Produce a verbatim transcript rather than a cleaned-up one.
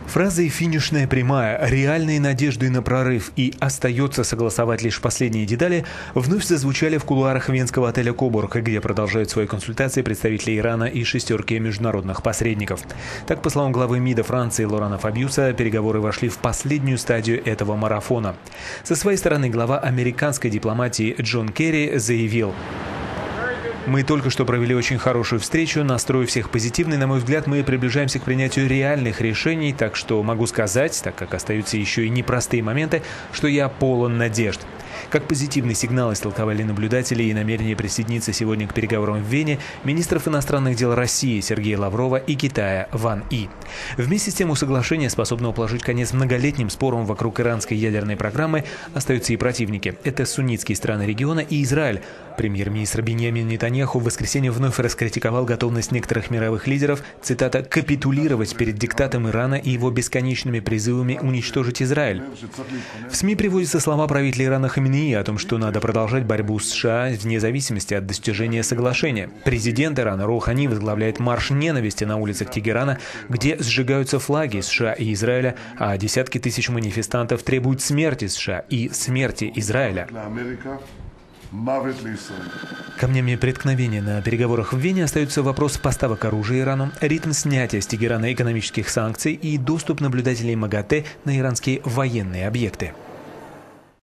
Фразы «финишная прямая», «реальные надежды на прорыв» и «остается согласовать лишь последние детали» вновь зазвучали в кулуарах венского отеля «Кобург», где продолжают свои консультации представители Ирана и шестерки международных посредников. Так, по словам главы МИДа Франции Лорана Фабиуса, переговоры вошли в последнюю стадию этого марафона. Со своей стороны, глава американской дипломатии Джон Керри заявил: «Мы только что провели очень хорошую встречу, настрой всех позитивный. На мой взгляд, мы приближаемся к принятию реальных решений, так что могу сказать, так как остаются еще и непростые моменты, что я полон надежд». Как позитивный сигнал истолковали наблюдатели и намерение присоединиться сегодня к переговорам в Вене министров иностранных дел России Сергея Лаврова и Китая Ван И. Вместе с тем, у соглашения, способного положить конец многолетним спорам вокруг иранской ядерной программы, остаются и противники. Это суннитские страны региона и Израиль. Премьер-министр Биньямин Нетаньяху в воскресенье вновь раскритиковал готовность некоторых мировых лидеров, цитата, «капитулировать перед диктатом Ирана и его бесконечными призывами уничтожить Израиль». В СМИ приводятся слова правителя Ирана Хаминеи о том, что надо продолжать борьбу с США вне зависимости от достижения соглашения. Президент Ирана Роухани возглавляет марш ненависти на улицах Тегерана, где сжигаются флаги США и Израиля, а десятки тысяч манифестантов требуют смерти США и смерти Израиля. Камнями преткновения на переговорах в Вене остается вопрос поставок оружия Ирану, ритм снятия с Тегерана экономических санкций и доступ наблюдателей МАГАТЭ на иранские военные объекты.